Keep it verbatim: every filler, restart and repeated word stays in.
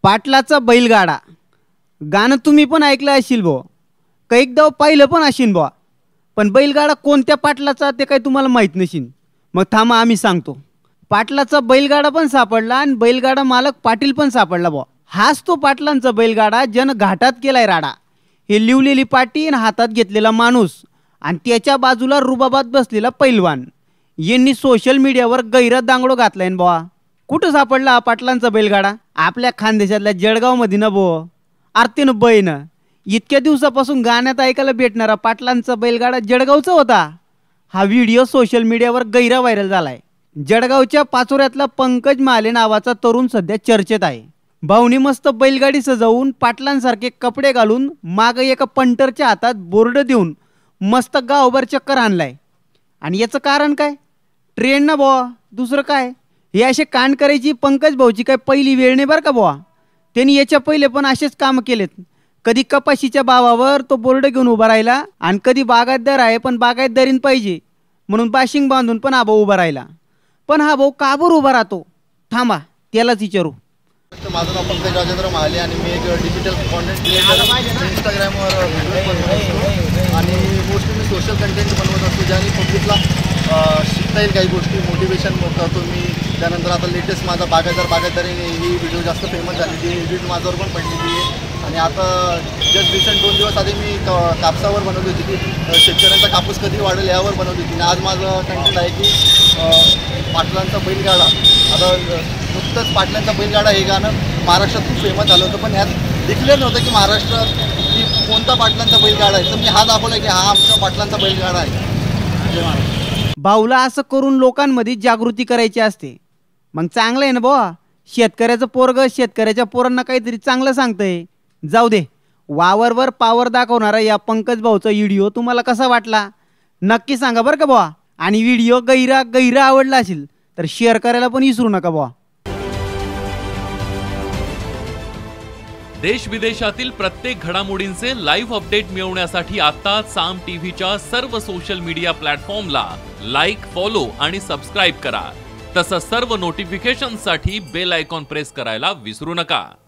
पाटलाचा बैलगाडा गाणं तुम्ही पण ऐकलं असेल बुवा, कैकदा पाहिलं पण असेल बुवा, पण बैलगाडा कोणत्या पाटलाचा ते काही तुम्हाला माहीत नसेल. मग थांबा आम्ही सांगतो. पाटलाचा बैलगाडा पण सापडला आणि बैलगाडा मालक पाटील पण सापडला बुवा. हाच तो पाटलांचा बैलगाडा ज्यानं घाटात केलाय राडा. हे लिवलेली पाटी आणि हातात घेतलेला माणूस आणि त्याच्या बाजूला रुबाबात बसलेला पैलवान यांनी सोशल मीडियावर गैरत दांगडो घातलाय न बुवा. कुठं सापडला हा पाटलांचा बैलगाडा? आपल्या खानदेशातल्या जळगावमध्ये न बुवा. आरतीनं बैन इतक्या दिवसापासून गाण्यात ऐकायला भेटणारा पाटलांचा बैलगाडा जळगावचा होता. हा व्हिडिओ सोशल मीडियावर गैरा व्हायरल झालाय. जळगावच्या पाचोऱ्यातला पंकज माले नावाचा तरुण सध्या चर्चेत आहे. भाऊनी मस्त बैलगाडी सजवून पाटलांसारखे कपडे घालून माग एका पंटरच्या हातात बोर्ड देऊन मस्त गावभर चक्कर आणलाय. आणि याचं कारण काय? ट्रेंड ना बुवा, दुसरं काय? हे असे कांड करायची पंकज भाऊची काय पहिली वेळ नाही बरं का बुवा. त्यांनी याच्या पहिले पण असेच काम केलेत. कधी कपाशीच्या भावावर तो बोर्ड घेऊन उभा राहिला आणि कधी बागायतदार आहे पण बागायतदारीन पाहिजे म्हणून बाशिंग बांधून पण हा भाऊ उभा राहिला. पण हा भाऊ का बरं उभा राहतो? थांबा त्यालाच विचारू. माझं नाव पंकज राजेंद्र महाले आणि मी एक डिजिटल कॉन्टेंट क्रिएटर इंस्टाग्रामवर आणि मोस्टली मी सोशल कंटेंट बनवत असतो ज्याने पब्लिकला शिकता येईल काही गोष्टी, मोटिवेशन करतो मी. त्यानंतर आता लेटेस्ट माझा बागायतदार बागायतदारी ही व्हिडिओ जास्त फेमस झाली, ती एडिट माझ्यावर पण पडलेली आहे. आणि आता जस्ट रिसेंट दोन दिवस आधी मी क कापसावर बनवली होती की शेतकऱ्यांचा कापूस कधी वाढेल यावर बनवली होती. आणि आज माझं कंटेंट आहे की पाटलांचा बैलगाडा. आता नुकतंच पाटलांचा बैलगाडा हे गाणं महाराष्ट्रात खूप फेमस झालं होतं, पण ह्यात डिक्लेअर नव्हतं की महाराष्ट्रात की कोणता पाटलांचा बैलगाडा आहे. तर मी हा दाखवला की हा आमचा पाटलांचा बैलगाडा आहे. जय महाराष्ट्र. भाऊला असं करून लोकांमध्ये जागृती करायची असते. मग चांगलं आहे ना बुवा. शेतकऱ्याचं पोरग शेतकऱ्याच्या पोरांना काहीतरी चांगलं सांगतंय. जाऊ दे. वावरवर पावर दाखवणारा या पंकज भाऊचा व्हिडिओ तुम्हाला कसा वाटला नक्की सांगा बरं का बुवा. आणि व्हिडिओ गैरा गैरा आवडला असेल तर शेअर करायला पण विसरू नका बुवा. देश विदेशातील प्रत्येक घडामोडींचे लाईव्ह अपडेट मिळवण्यासाठी आता साम टीव्हीच्या सर्व सोशल मीडिया प्लॅटफॉर्मला लाईक, फॉलो आणि सबस्क्राईब करा. तसंच सर्व नोटिफिकेशनसाठी बेल आयकॉन प्रेस करायला विसरू नका.